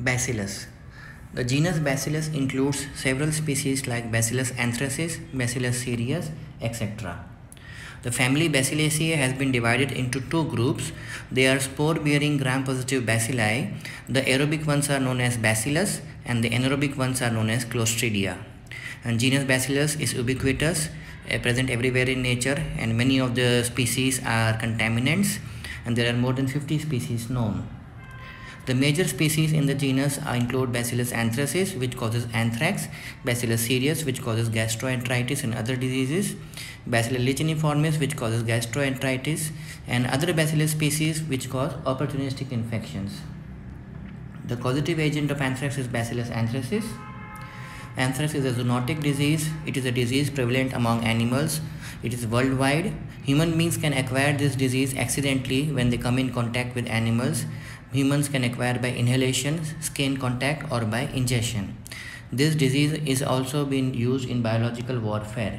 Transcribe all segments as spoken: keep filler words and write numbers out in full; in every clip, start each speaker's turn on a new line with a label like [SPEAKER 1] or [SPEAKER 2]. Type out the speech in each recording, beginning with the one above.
[SPEAKER 1] Bacillus. The genus Bacillus includes several species like Bacillus anthracis, Bacillus cereus, et cetera. The family Bacilliaceae has been divided into two groups. They are spore-bearing gram-positive bacilli. The aerobic ones are known as Bacillus and the anaerobic ones are known as Clostridia. And genus Bacillus is ubiquitous, uh, present everywhere in nature, and many of the species are contaminants, and there are more than fifty species known. The major species in the genus include Bacillus anthracis, which causes anthrax, Bacillus cereus, which causes gastroenteritis and other diseases, Bacillus licheniformis, which causes gastroenteritis, and other Bacillus species which cause opportunistic infections. The causative agent of anthrax is Bacillus anthracis. Anthrax is a zoonotic disease. It is a disease prevalent among animals. It is worldwide. Human beings can acquire this disease accidentally when they come in contact with animals. Humans can acquire by inhalation, skin contact, or by ingestion. This disease is also being used in biological warfare.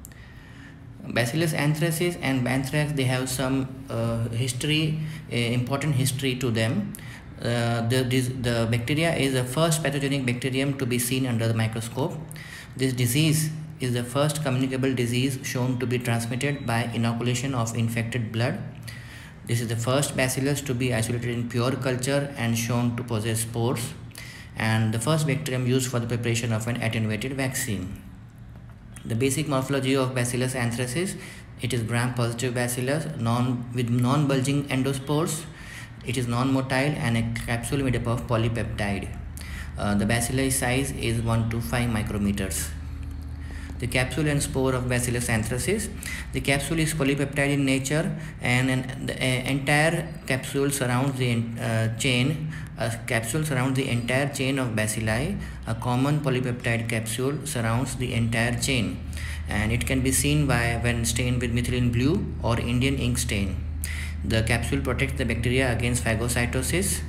[SPEAKER 1] Bacillus anthracis and anthrax, they have some uh, history, uh, important history to them. Uh, the, this, the bacteria is the first pathogenic bacterium to be seen under the microscope. This disease is the first communicable disease shown to be transmitted by inoculation of infected blood. This is the first bacillus to be isolated in pure culture and shown to possess spores, and the first bacterium used for the preparation of an attenuated vaccine. The basic morphology of Bacillus anthracis: it is gram-positive bacillus non, with non-bulging endospores. It is non-motile and a capsule made up of polypeptide. Uh, the bacilli size is one to five micrometers. The capsule and spore of Bacillus anthracis. The capsule is polypeptide in nature, and an, the uh, entire capsule surrounds the uh, chain. A capsule surrounds the entire chain of bacilli. A common polypeptide capsule surrounds the entire chain, and it can be seen by when stained with methylene blue or Indian ink stain. The capsule protects the bacteria against phagocytosis.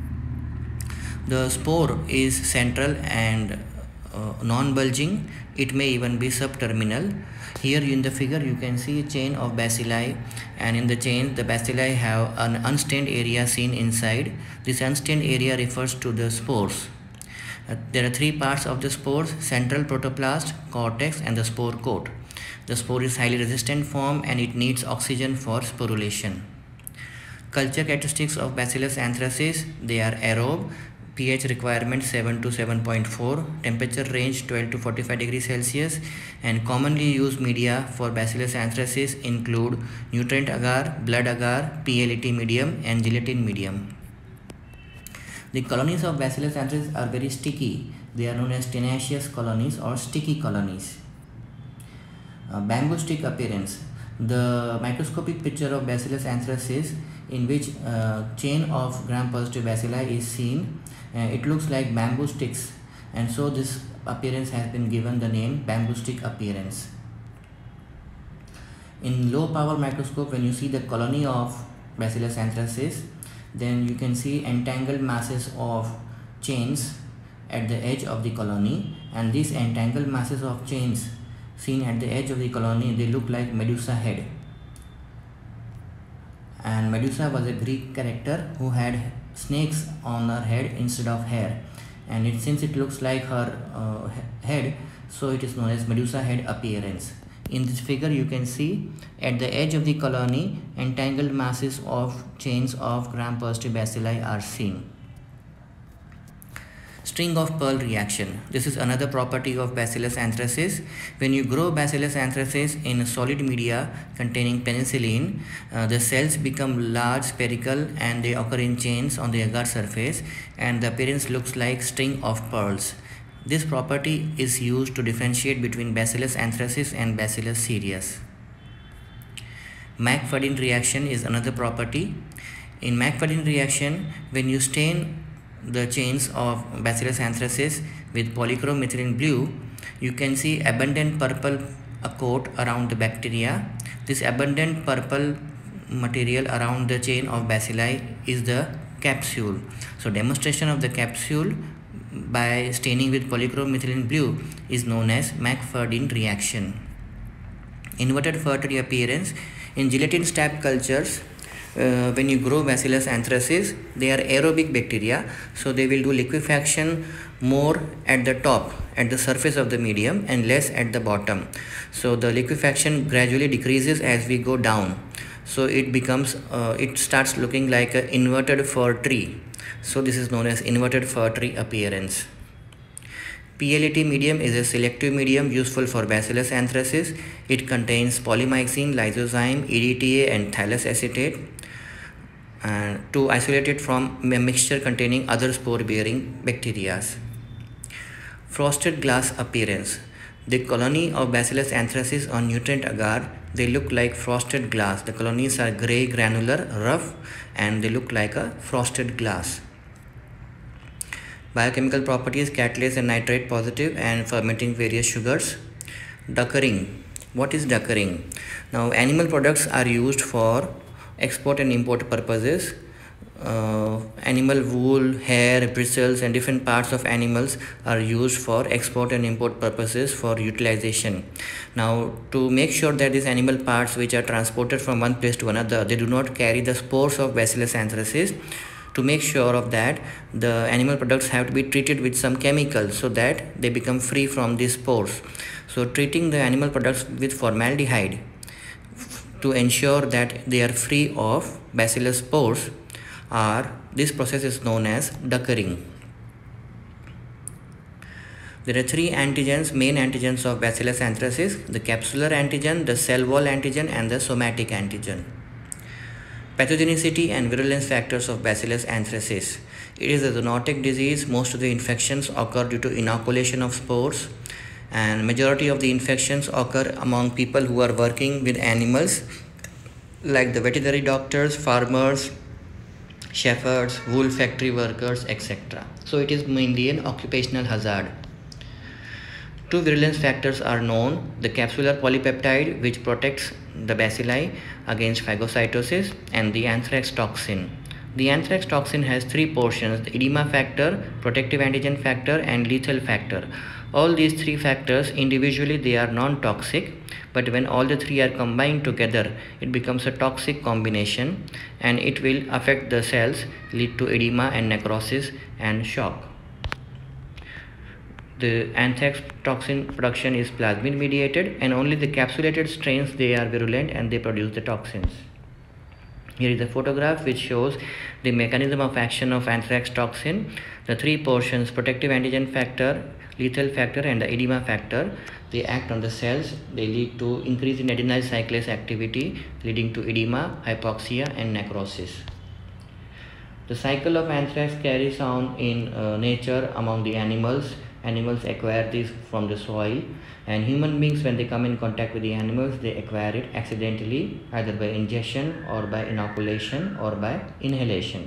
[SPEAKER 1] The spore is central and uh, non-bulging. It may even be subterminal. Here in the figure you can see a chain of bacilli, and in the chain the bacilli have an unstained area seen inside. This unstained area refers to the spores. Uh, there are three parts of the spores: central protoplast, cortex, and the spore coat. The spore is highly resistant form and it needs oxygen for sporulation. Culture characteristics of Bacillus anthracis: they are aerobe, pH requirement seven to seven point four, temperature range twelve to forty-five degrees Celsius, and commonly used media for Bacillus anthracis include nutrient agar, blood agar, P L E T medium, and gelatin medium. The colonies of Bacillus anthracis are very sticky. They are known as tenacious colonies or sticky colonies. Uh, bamboo stick appearance. The microscopic picture of Bacillus anthracis, in which uh, chain of gram-positive bacilli is seen. Uh, it looks like bamboo sticks, and so this appearance has been given the name bamboo stick appearance. In low power microscope, when you see the colony of Bacillus anthracis, then you can see entangled masses of chains at the edge of the colony, and these entangled masses of chains seen at the edge of the colony, they look like Medusa head. And Medusa was a Greek character who had snakes on her head instead of hair, and it, since it looks like her uh, head, so it is known as Medusa head appearance. In this figure you can see at the edge of the colony entangled masses of chains of gram-positive bacilli are seen. String of pearl reaction. This is another property of Bacillus anthracis. When you grow Bacillus anthracis in a solid media containing penicillin, uh, the cells become large, spherical, and they occur in chains on the agar surface, and the appearance looks like string of pearls. This property is used to differentiate between Bacillus anthracis and Bacillus cereus. Mac-Fadden reaction is another property. In Mac-Fadden reaction, when you stain the chains of Bacillus anthracis with polychrome methylene blue, you can see abundant purple coat around the bacteria. This abundant purple material around the chain of bacilli is the capsule. So demonstration of the capsule by staining with polychrome methylene blue is known as Mac-Fadden reaction. Inverted fertility appearance. In gelatin stab cultures, uh, when you grow Bacillus anthracis, they are aerobic bacteria, so they will do liquefaction more at the top, at the surface of the medium, and less at the bottom. So the liquefaction gradually decreases as we go down, so it becomes uh, it starts looking like an inverted fir tree. So this is known as inverted fir tree appearance. P L A T medium is a selective medium useful for Bacillus anthracis. It contains polymyxin, lysozyme, E D T A and thallus acetate uh, to isolate it from a mixture containing other spore-bearing bacteria. Frosted glass appearance. The colony of Bacillus anthracis on nutrient agar, they look like frosted glass. The colonies are grey, granular, rough, and they look like a frosted glass. Biochemical properties: catalase and nitrate positive and fermenting various sugars. Duckering. What is duckering? Now, animal products are used for export and import purposes. Uh, animal wool, hair, bristles and different parts of animals are used for export and import purposes for utilization. Now, to make sure that these animal parts which are transported from one place to another, they do not carry the spores of Bacillus anthracis, to make sure of that, the animal products have to be treated with some chemicals so that they become free from these spores. So treating the animal products with formaldehyde to ensure that they are free of bacillus spores, are this process is known as duckering. There are three antigens, main antigens of Bacillus anthracis: the capsular antigen, the cell wall antigen and the somatic antigen. Pathogenicity and virulence factors of Bacillus anthracis. It is a zoonotic disease. Most of the infections occur due to inoculation of spores, and majority of the infections occur among people who are working with animals, like the veterinary doctors, farmers, shepherds, wool factory workers, et cetera. So it is mainly an occupational hazard. Two virulence factors are known: the capsular polypeptide, which protects the bacilli against phagocytosis, and the anthrax toxin. The anthrax toxin has three portions: the edema factor, protective antigen factor and lethal factor. All these three factors individually they are non-toxic, but when all the three are combined together, it becomes a toxic combination and it will affect the cells, lead to edema and necrosis and shock. The anthrax toxin production is plasmid mediated, and only the capsulated strains they are virulent and they produce the toxins. Here is a photograph which shows the mechanism of action of anthrax toxin. The three portions: protective antigen factor, lethal factor and the edema factor, they act on the cells. They lead to increase in adenyl cyclase activity, leading to edema, hypoxia and necrosis. The cycle of anthrax carries on in uh, nature among the animals. Animals acquire this from the soil, and human beings, when they come in contact with the animals, they acquire it accidentally, either by ingestion or by inoculation or by inhalation.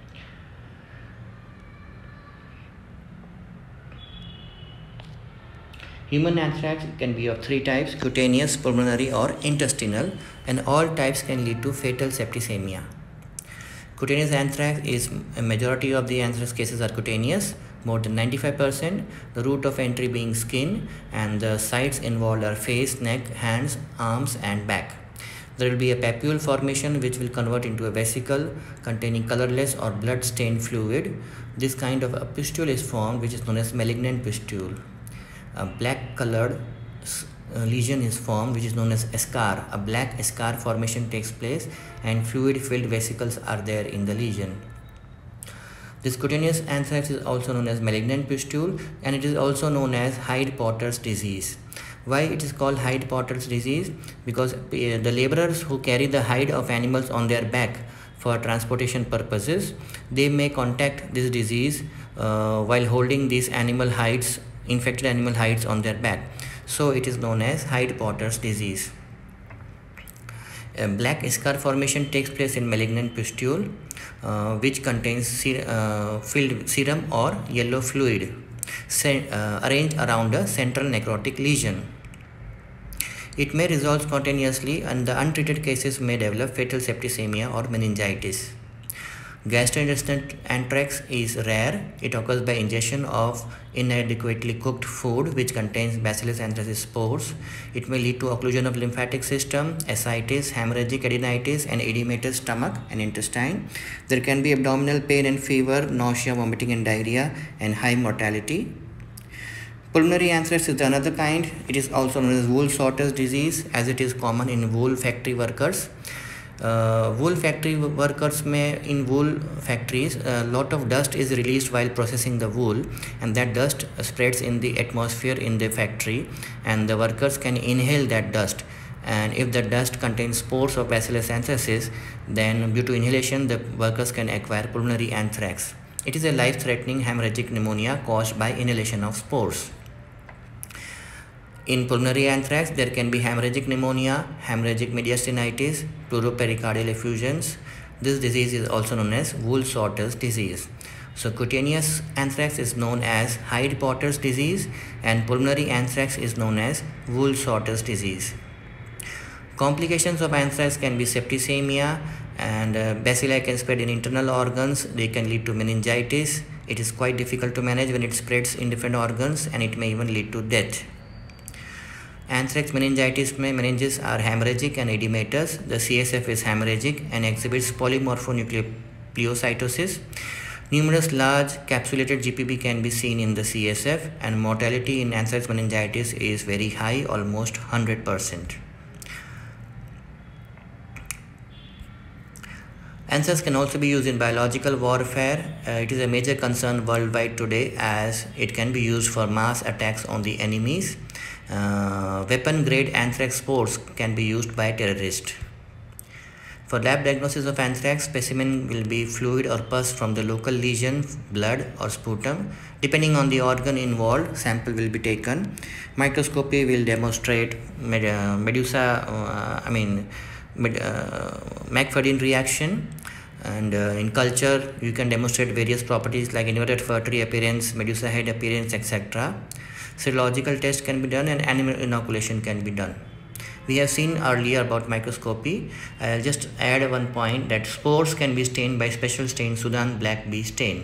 [SPEAKER 1] Human anthrax can be of three types: cutaneous, pulmonary or intestinal, and all types can lead to fatal septicemia. Cutaneous anthrax is a majority of the anthrax cases are cutaneous, more than ninety-five percent, the route of entry being skin, and the sites involved are face, neck, hands, arms and back. There will be a papule formation which will convert into a vesicle containing colorless or blood stained fluid. This kind of a pustule is formed which is known as malignant pustule. A black colored uh, lesion is formed which is known as eschar. A black eschar formation takes place and fluid filled vesicles are there in the lesion. This cutaneous anthrax is also known as malignant pustule, and it is also known as Hyde-Potter's disease. Why it is called Hyde-Potter's disease? Because the laborers who carry the hide of animals on their back for transportation purposes, they may contact this disease uh, while holding these animal hides, infected animal hides on their back. So it is known as Hyde-Potter's disease. A black eschar formation takes place in malignant pustule, uh, which contains ser uh, filled serum or yellow fluid uh, arranged around a central necrotic lesion. It may resolve spontaneously, and the untreated cases may develop fatal septicemia or meningitis. Gastrointestinal anthrax is rare. It occurs by ingestion of inadequately cooked food which contains Bacillus anthracis spores. It may lead to occlusion of lymphatic system, ascites, hemorrhagic adenitis, and edematous stomach and intestine. There can be abdominal pain and fever, nausea, vomiting, and diarrhea, and high mortality. Pulmonary anthrax is the another kind. It is also known as wool sorter's disease, as it is common in wool factory workers. Uh, wool factory workers may in wool factories a lot of dust is released while processing the wool, and that dust spreads in the atmosphere in the factory, and the workers can inhale that dust, and if the dust contains spores of Bacillus anthracis, then due to inhalation the workers can acquire pulmonary anthrax. It is a life-threatening hemorrhagic pneumonia caused by inhalation of spores. In pulmonary anthrax, there can be hemorrhagic pneumonia, hemorrhagic mediastinitis, pleuropericardial effusions. This disease is also known as wool sorter's disease. So cutaneous anthrax is known as Hyde-Potter's disease, and pulmonary anthrax is known as wool sorter's disease. Complications of anthrax can be septicemia, and uh, bacilli can spread in internal organs. They can lead to meningitis. It is quite difficult to manage when it spreads in different organs, and it may even lead to death. Anthrax meningitis में meninges are hemorrhagic and edematous. The C S F is hemorrhagic and exhibits polymorphonucleocytosis. Numerous large capsulated G P B can be seen in the C S F, and mortality in anthrax meningitis is very high, almost one hundred percent. Anthrax can also be used in biological warfare. Uh, it is a major concern worldwide today, as it can be used for mass attacks on the enemies. Uh, weapon grade anthrax spores can be used by terrorists. For lab diagnosis of anthrax, specimen will be fluid or pus from the local lesion, blood or sputum. Depending on the organ involved, sample will be taken. Microscopy will demonstrate med uh, medusa, uh, I mean med uh, McFadden reaction. And uh, in culture, you can demonstrate various properties like inverted fur tree appearance, medusa head appearance, et cetera. Serological test can be done, and animal inoculation can be done. We have seen earlier about microscopy. I'll just add one point, that spores can be stained by special stain, Sudan black bee stain.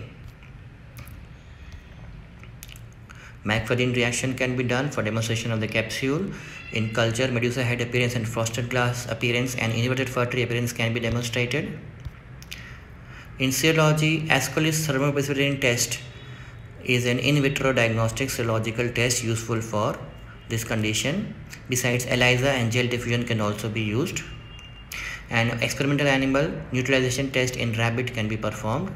[SPEAKER 1] McFadden reaction can be done for demonstration of the capsule. In culture, medusa head appearance and frosted glass appearance and inverted fur tree appearance can be demonstrated. In serology, Ascolius thermoprecipitation test is an in vitro diagnostic serological test useful for this condition. Besides, ELISA and gel diffusion can also be used. An experimental animal neutralization test in rabbit can be performed.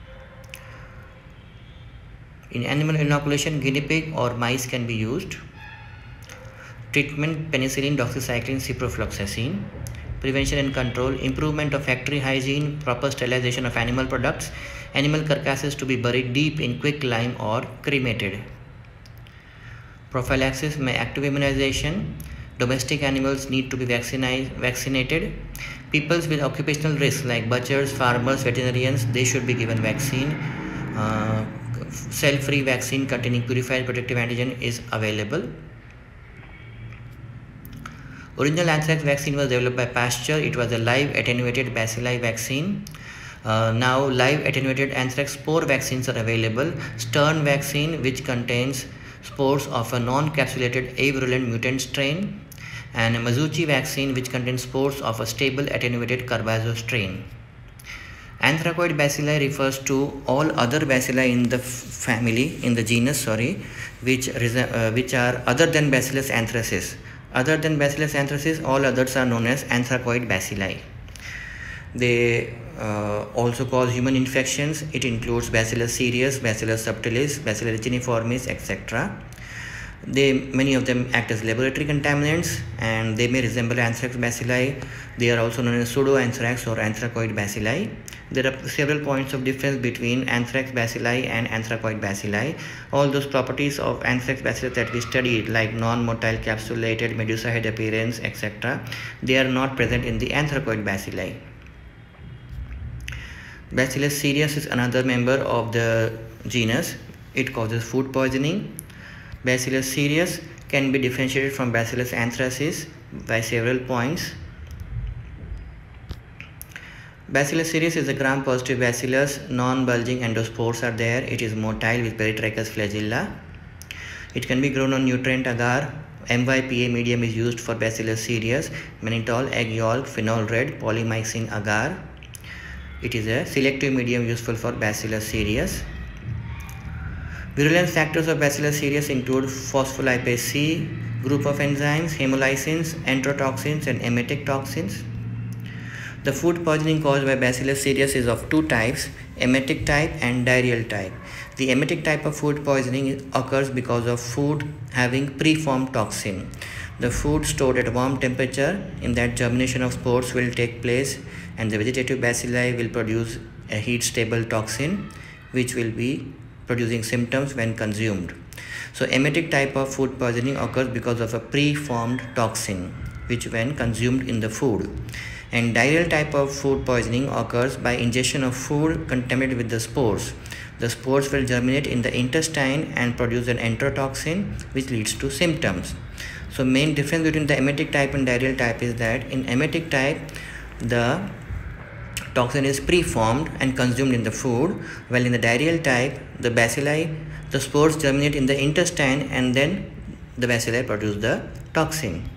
[SPEAKER 1] In animal inoculation, guinea pig or mice can be used. Treatment: penicillin, doxycycline, ciprofloxacin. Prevention and control: improvement of factory hygiene, proper sterilization of animal products, animal carcasses to be buried deep in quick lime or cremated. Prophylaxis: may active immunization. Domestic animals need to be vaccinated. People with occupational risks like butchers, farmers, veterinarians, they should be given vaccine. Uh, cell-free vaccine containing purified protective antigen is available. Original anthrax vaccine was developed by Pasteur. It was a live attenuated bacilli vaccine. Uh, now live attenuated anthrax spore vaccines are available. Stern vaccine, which contains spores of a non-capsulated avirulent mutant strain, and a Mazuchi vaccine, which contains spores of a stable attenuated Carbazo strain. Anthracoid bacilli refers to all other bacilli in the family, in the genus, sorry, which, uh, which are other than Bacillus anthracis. Other than Bacillus anthracis, all others are known as anthracoid bacilli. They uh, also cause human infections. It includes Bacillus cereus, Bacillus subtilis, Bacillus riciniformis, et cetera. They, many of them act as laboratory contaminants, and they may resemble anthrax bacilli. They are also known as pseudoanthrax or anthracoid bacilli. There are several points of difference between anthrax bacilli and anthracoid bacilli. All those properties of anthrax bacilli that we studied, like non-motile capsulated, medusa head appearance, et cetera, they are not present in the anthracoid bacilli. Bacillus cereus is another member of the genus. It causes food poisoning. Bacillus cereus can be differentiated from Bacillus anthracis by several points. Bacillus cereus is a gram-positive bacillus. Non-bulging endospores are there. It is motile with peritrichous flagella. It can be grown on nutrient agar. M Y P A medium is used for Bacillus cereus. Mannitol, egg yolk, phenol red, polymyxin agar. It is a selective medium useful for Bacillus cereus. Virulence factors of Bacillus cereus include phospholipase C group of enzymes, hemolysins, enterotoxins, and emetic toxins. The food poisoning caused by Bacillus cereus is of two types, emetic type and diarrheal type. The emetic type of food poisoning occurs because of food having preformed toxin. The food stored at warm temperature, in that germination of spores will take place, and the vegetative bacilli will produce a heat stable toxin which will be producing symptoms when consumed. So emetic type of food poisoning occurs because of a preformed toxin which when consumed in the food. And diarrheal type of food poisoning occurs by ingestion of food contaminated with the spores. The spores will germinate in the intestine and produce an enterotoxin which leads to symptoms. So main difference between the emetic type and diarrheal type is that in emetic type the toxin is preformed and consumed in the food, while in the diarrheal type the bacilli, the spores germinate in the intestine and then the bacilli produce the toxin.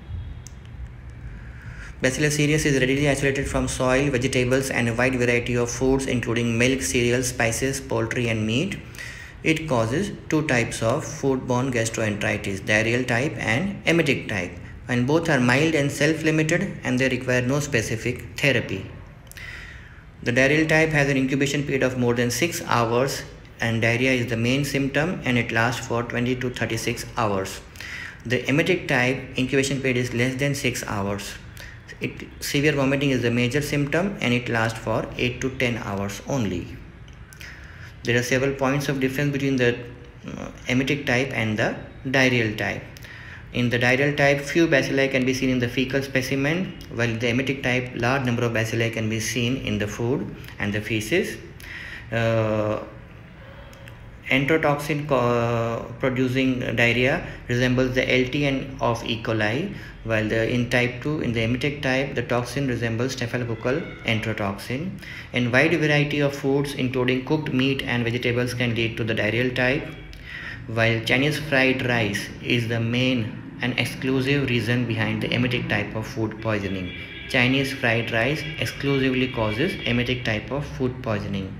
[SPEAKER 1] Bacillus cereus is readily isolated from soil, vegetables, and a wide variety of foods including milk, cereals, spices, poultry, and meat. It causes two types of foodborne gastroenteritis, diarrheal type and emetic type, and both are mild and self-limited and they require no specific therapy. The diarrheal type has an incubation period of more than six hours and diarrhea is the main symptom and it lasts for twenty to thirty-six hours. The emetic type incubation period is less than six hours. It, severe vomiting is the major symptom and it lasts for eight to ten hours only. There are several points of difference between the uh, emetic type and the diarrheal type. In the diarrheal type, few bacilli can be seen in the fecal specimen, while in the emetic type, large number of bacilli can be seen in the food and the feces. Uh, Enterotoxin uh, producing diarrhea resembles the L T N of E. coli, while the, in type two, in the emetic type, the toxin resembles staphylococcal enterotoxin. And wide variety of foods including cooked meat and vegetables can lead to the diarrheal type, while Chinese fried rice is the main and exclusive reason behind the emetic type of food poisoning. Chinese fried rice exclusively causes emetic type of food poisoning.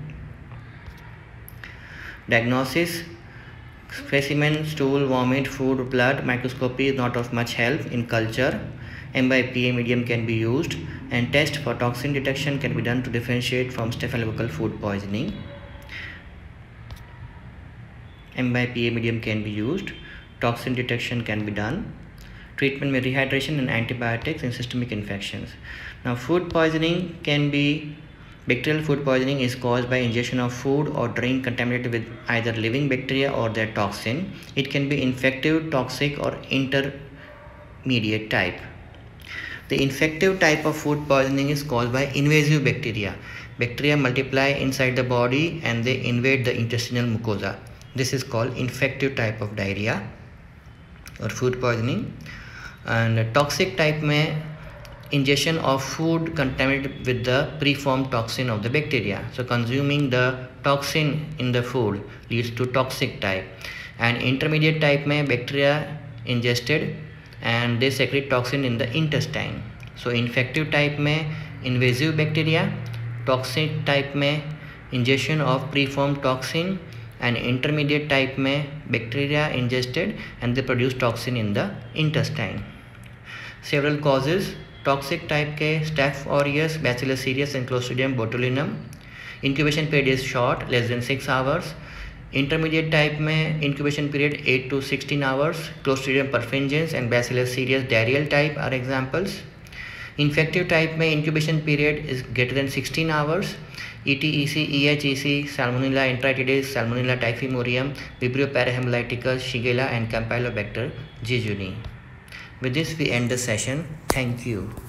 [SPEAKER 1] Diagnosis: specimen, stool, vomit, food, blood. Microscopy is not of much help in culture. M Y P A medium can be used and test for toxin detection can be done to differentiate from staphylococcal food poisoning. M Y P A medium can be used. Toxin detection can be done. Treatment may rehydration and antibiotics in systemic infections. Now food poisoning can be Bacterial food poisoning is caused by ingestion of food or drink contaminated with either living bacteria or their toxin. It can be infective, toxic, or intermediate type. The infective type of food poisoning is caused by invasive bacteria. Bacteria multiply inside the body and they invade the intestinal mucosa. This is called infective type of diarrhea or food poisoning. And toxic type में ingestion of food contaminated with the preformed toxin of the bacteria. So consuming the toxin in the food leads to toxic type. And intermediate type में bacteria ingested and they secrete toxin in the intestine. So infective type में invasive bacteria, toxic type में ingestion of preformed toxin, and intermediate type में bacteria ingested and they produce toxin in the intestine. Several causes: toxic type के Staph aureus, Bacillus cereus and Clostridium botulinum. Incubation period is short, less than six hours. Intermediate type में incubation period eight to sixteen hours. Clostridium perfringens and Bacillus cereus diarrheal type are examples. Infective type में incubation period is greater than sixteen hours. E T E C, E H E C, Salmonella enteritidis, Salmonella typhimurium, Vibrio parahemolyticus, Shigella and Campylobacter jejuni. With this we end the session. Thank you.